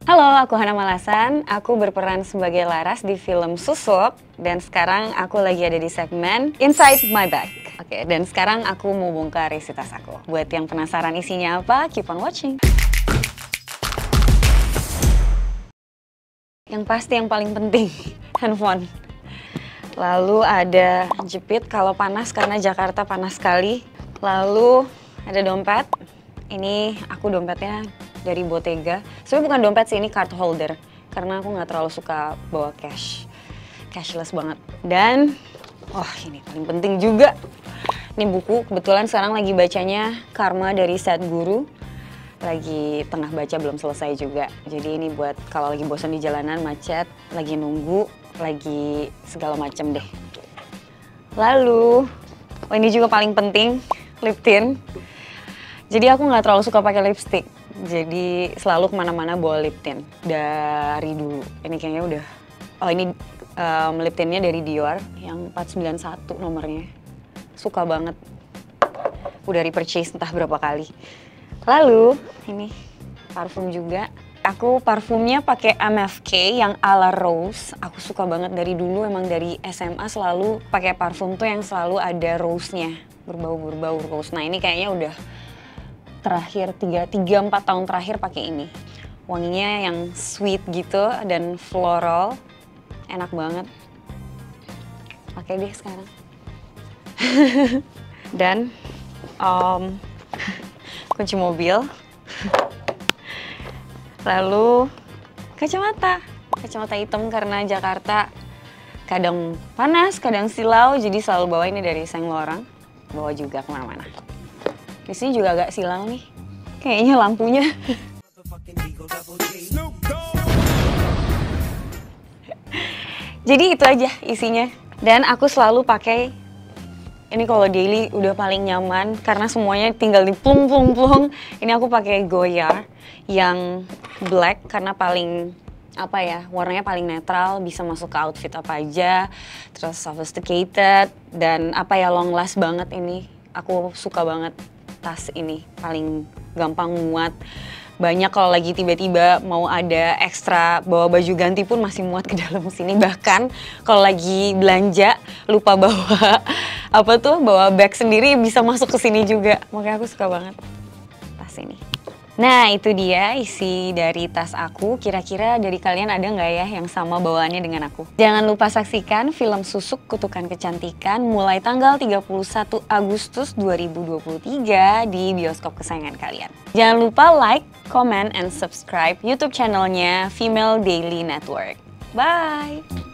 Halo, aku Hana Malasan. Aku berperan sebagai Laras di film Susuk. Dan sekarang aku lagi ada di segmen Inside My Bag. Oke, dan sekarang aku mau bongkar isi tas aku. Buat yang penasaran isinya apa, keep on watching. Yang pasti yang paling penting, handphone. Lalu ada jepit kalau panas karena Jakarta panas sekali. Lalu ada dompet. Ini aku dompetnya dari Bottega. Sebenarnya bukan dompet sih, ini card holder. Karena aku nggak terlalu suka bawa cash. Cashless banget. Dan, ini paling penting juga. Ini buku, kebetulan sekarang lagi bacanya Karma dari Sadhguru. Lagi tengah baca, belum selesai juga. Jadi ini buat kalau lagi bosan di jalanan, macet, lagi nunggu, lagi segala macem deh. Lalu, ini juga paling penting, lip tint. Jadi aku nggak terlalu suka pakai lipstick. Jadi selalu kemana-mana bawa lip tint dari dulu. Ini kayaknya udah, ini lip tintnya dari Dior yang 491 nomornya. Suka banget. Udah repurchase entah berapa kali. Lalu ini parfum juga. Aku parfumnya pakai MFK yang ala rose. Aku suka banget dari dulu, emang dari SMA selalu pakai parfum tuh yang selalu ada rose-nya. Berbau rose. Nah ini kayaknya udah terakhir 3-4 tahun terakhir pakai ini. Wanginya yang sweet gitu dan floral. Enak banget. Pakai deh sekarang. Dan kunci mobil. Lalu kacamata hitam karena Jakarta kadang panas, kadang silau, jadi selalu bawa ini dari Saint Laurent. Bawa juga kemana-mana. Di sini juga agak silau nih, kayaknya lampunya. Jadi itu aja isinya. Dan aku selalu pakai ini kalau daily udah paling nyaman karena semuanya tinggal di plung. Ini aku pakai Goyard yang black karena paling warnanya paling netral, bisa masuk ke outfit apa aja, terus sophisticated dan long last banget ini. Aku suka banget tas ini, paling gampang muat. Banyak kalau lagi tiba-tiba mau ada ekstra bawa baju ganti pun masih muat ke dalam sini. Bahkan kalau lagi belanja lupa bawa bawa bag sendiri bisa masuk ke sini juga. Makanya aku suka banget tas ini. Nah itu dia isi dari tas aku. Kira-kira dari kalian ada nggak ya yang sama bawaannya dengan aku? Jangan lupa saksikan film Susuk Kutukan Kecantikan mulai tanggal 31 Agustus 2023 di bioskop kesayangan kalian. Jangan lupa like, comment, and subscribe YouTube channelnya Female Daily Network. Bye!